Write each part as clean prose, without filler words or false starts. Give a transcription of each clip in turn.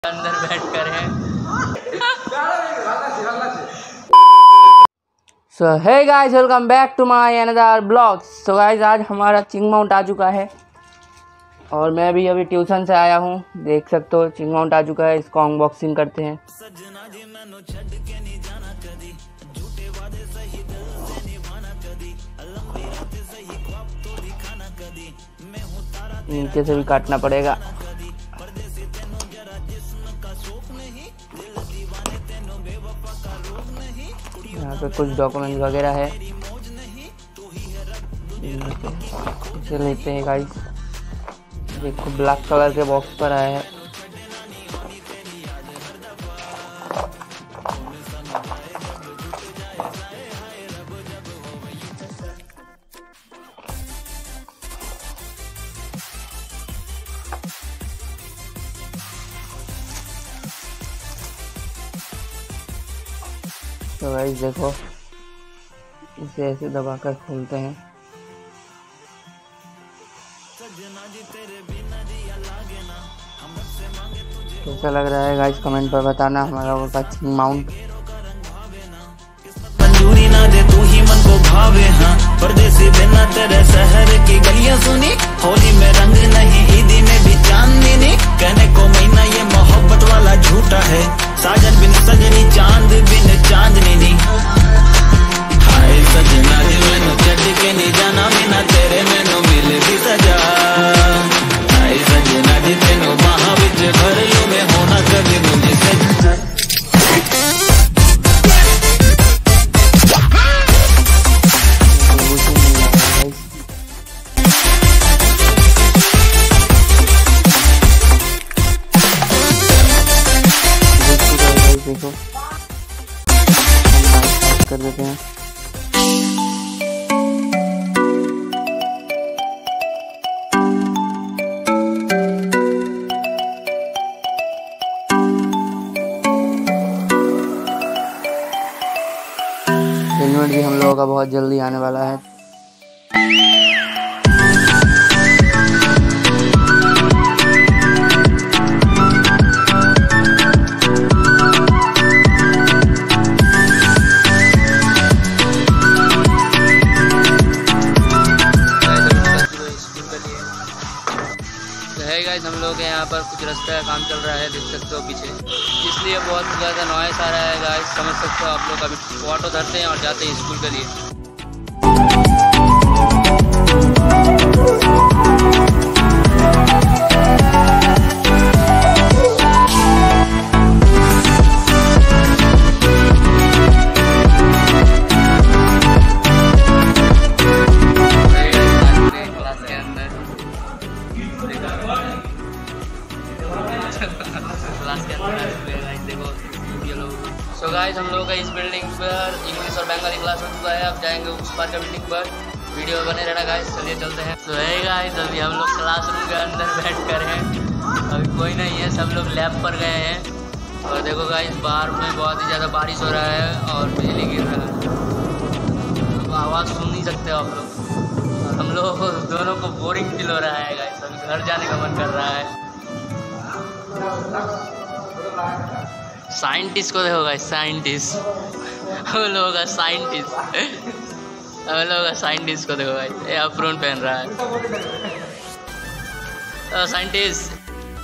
अंदर बैठ कर है। So hey guys, welcome back to my another blog. So guys, आज हमारा चिंग माउंट आ चुका है और मैं भी अभी ट्यूशन से आया हूँ। देख सकते हो चिंग माउंट आ चुका है। इसको अनबॉक्सिंग करते हैं। नीचे से भी काटना पड़ेगा। यहाँ पे कुछ डॉक्यूमेंट वगैरह है, इसे लेते हैं गाइस। देखो ब्लैक कलर के बॉक्स पर आया है। तो गाइस देखो, इसे ऐसे दबाकर खोलते हैं। कैसा लग रहा है गाइस, कमेंट पर बताना। हमारा वो का चिंग माउंट मंजूरी ना दे तू ही मन को भावे। हाँ, परदेसी बिना तेरे शहर की गलियां सुनी। होली में रंग नहीं, ईदी में भी चांदनी नहीं। कहने को महीना ये मोहब्बत वाला झूठा है। साजन बिन सजनी, चांद बिन चांदनी नहीं। हाय सजना जी मैनू छड्ड के नहीं जाना, बिना तेरे मैनू मिल भी सजा। हाय सजना जी तेनू बाहां विच भर लूं मैं, होना कभी मुझसे। देखो कर देते हैं। हेलमेट भी हम लोगों का बहुत जल्दी आने वाला है। गाइस, हम लोग यहाँ पर कुछ रास्ते का काम चल रहा है, देख सकते हो पीछे, इसलिए बहुत ज़्यादा नॉइस आ रहा है गाइस। समझ सकते हो आप लोग। अभी ऑटो धरते हैं और जाते हैं स्कूल के लिए। सो गाइस, हम लोग का इस बिल्डिंग पर इंग्लिश और बंगाली क्लास हो चुका है। अब जाएंगे उस पार का बिल्डिंग पर। वीडियो बने रहना गाइस। चलिए चलते हैं। तो है गाइस, अभी हम लोग क्लासरूम के अंदर बैठ कर हैं। अभी कोई नहीं है, सब लोग लैब पर गए हैं। और देखो गाइस, बाहर में बहुत ही ज़्यादा बारिश हो रहा है और बिजली गिर रहा है। तो आवाज़ सुन नहीं सकते आप लोग। और हम लोगों को दोनों को बोरिंग फील हो रहा है गाइस। अभी घर जाने का मन कर रहा है। साइंटिस्ट को देखो गाइस, साइंटिस्ट हम लोगों का साइंटिस्ट हम लोगों का साइंटिस्ट को देखो गाइस, ये अप्रोन पहन रहा है। तो साइंटिस्ट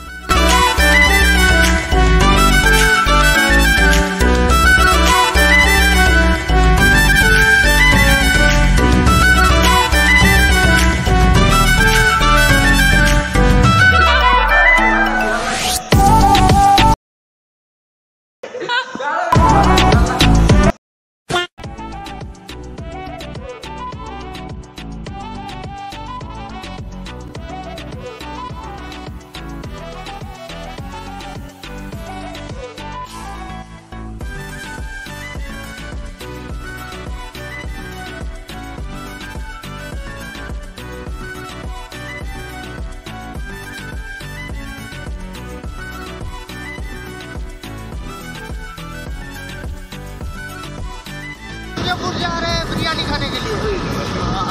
जा रहे हैं बिरयानी खाने के लिए।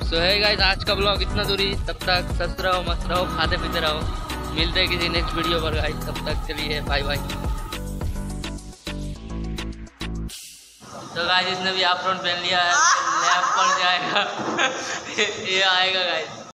सो है गाइस आज का ब्लॉग इतना दूरी, तब तक स्वस्थ रहो, मस्त रहो, खाते पीते रहो। मिलते हैं किसी नेक्स्ट वीडियो पर गाइस, तब तक चलिए बाय बाय। तो गाइस इसने भी आप फ्रंट पहन लिया है, लैब पड़ जाएगा ये आएगा गाइस।